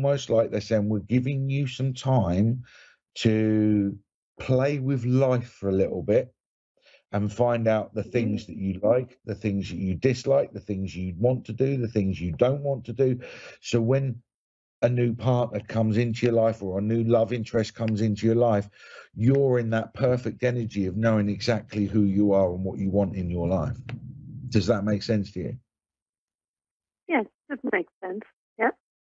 almost like they're saying, we're giving you some time to play with life for a little bit and find out the things that you like, the things that you dislike, the things you want to do, the things you don't want to do. So when a new partner comes into your life or a new love interest comes into your life, you're in that perfect energy of knowing exactly who you are and what you want in your life. Does that make sense to you? Yes, that makes sense.